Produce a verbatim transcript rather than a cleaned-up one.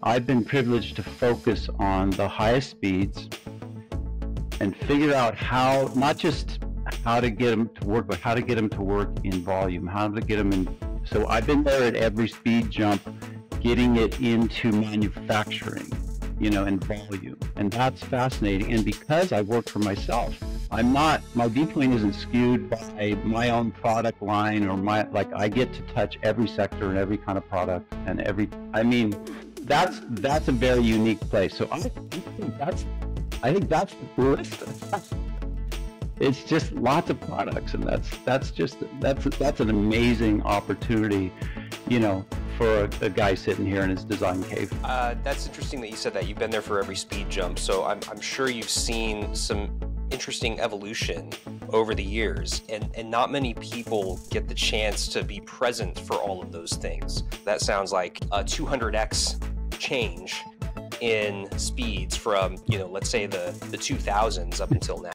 I've been privileged to focus on the highest speeds and figure out how, not just how to get them to work, but how to get them to work in volume, how to get them in. So I've been there at every speed jump, getting it into manufacturing, you know, in volume. And that's fascinating. And because I work for myself, I'm not, my viewpoint isn't skewed by my own product line or my, like I get to touch every sector and every kind of product and every, I mean, that's, that's a very unique place. So I, I think that's, I think that's the coolest. It's just lots of products, and that's, that's just, that's, that's an amazing opportunity, you know, for a, a guy sitting here in his design cave. Uh, that's interesting that you said that. You've been there for every speed jump, so I'm, I'm sure you've seen some interesting evolution over the years, and, and not many people get the chance to be present for all of those things. That sounds like a two hundred X change in speeds from, you know, let's say the, the two thousands up until now.